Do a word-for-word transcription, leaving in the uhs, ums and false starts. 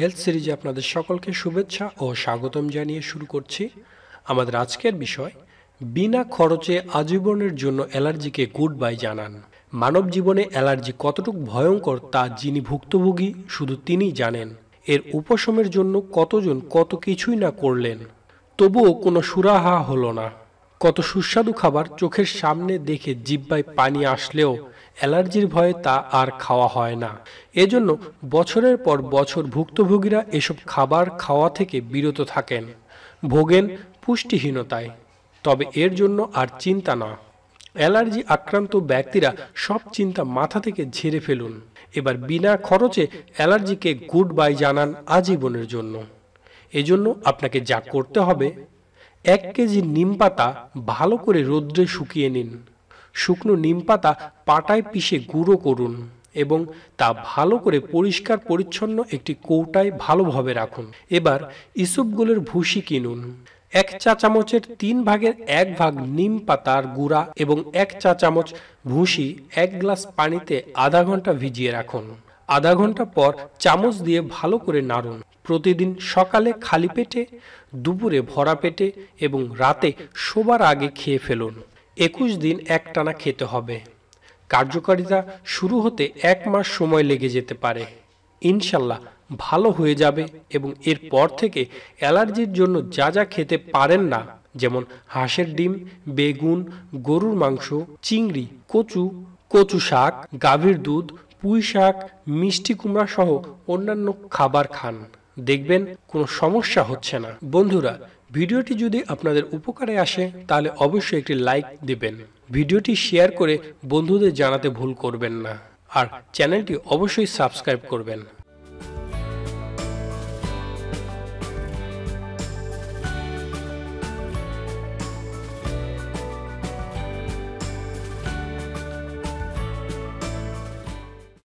Health সিরিজে আপনাদের সকলকে শুভেচ্ছা ও স্বাগতম জানিয়ে শুরু করছি। আমাদের আজকের বিষয়, বিনা খরচে আজীবনের জন্য অ্যালার্জিকে গুড বাই জানান। মানব জীবনে অ্যালার্জি কতটুকু ভয়ঙ্কর তা যিনি ভুক্তভোগী শুধু তিনিই জানেন। এর উপশমের জন্য কতজন কত কিছুই না করলেন, তবুও কোনো সুরাহা হলো না। কত সুস্বাদু খাবার চোখের সামনে দেখে জিহ্বায় পানি আসলেও অ্যালার্জির ভয়ে তা আর খাওয়া হয় না। এজন্য বছরের পর বছর ভুক্তভোগীরা এসব খাবার খাওয়া থেকে বিরত থাকেন, ভোগেন পুষ্টিহীনতায়। তবে এর জন্য আর চিন্তা না। অ্যালার্জি আক্রান্ত ব্যক্তিরা সব চিন্তা মাথা থেকে ঝেড়ে ফেলুন। এবার বিনা খরচে অ্যালার্জিকে গুড বাই জানান আজীবনের জন্য। এজন্য আপনাকে যা করতে হবে, এক কেজি নিম পাতা ভালো করে রোদ্রে শুকিয়ে নিন। শুকনো নিম পাতা পাটায় পিষে গুঁড়ো করুন এবং তা ভালো করে পরিষ্কার পরিচ্ছন্ন একটি কৌটায় ভালোভাবে রাখুন। এবার ইসবগুলের ভুসি কিনুন। এক চা চামচের তিন ভাগের এক ভাগ নিম পাতার গুঁড়া এবং এক চা চামচ ভুসি এক গ্লাস পানিতে আধা ঘন্টা ভিজিয়ে রাখুন। আধা ঘন্টা পর চামচ দিয়ে ভালো করে নাড়ুন। প্রতিদিন সকালে খালি পেটে, দুপুরে ভরা পেটে এবং রাতে শোবার আগে খেয়ে ফেলুন। একুশ দিন একটানা খেতে হবে। কার্যকারিতা শুরু হতে এক মাস সময় লেগে যেতে পারে। ইনশাল্লাহ ভালো হয়ে যাবে এবং এরপর থেকে অ্যালার্জির জন্য যা যা খেতে পারেন না, যেমন হাঁসের ডিম, বেগুন, গরুর মাংস, চিংড়ি, কচু, কচু শাক, গাভীর দুধ, পুঁই শাক, মিষ্টি কুমড়া সহ অন্যান্য খাবার খান। দেখবেন কোনো সমস্যা হচ্ছে না। বন্ধুরা, ভিডিওটি যদি আপনাদের উপকারে আসে তাহলে অবশ্যই একটি লাইক দিবেন। ভিডিওটি শেয়ার করে বন্ধুদের জানাতে ভুল করবেন না। আর চ্যানেলটি অবশ্যই সাবস্ক্রাইব করবেন।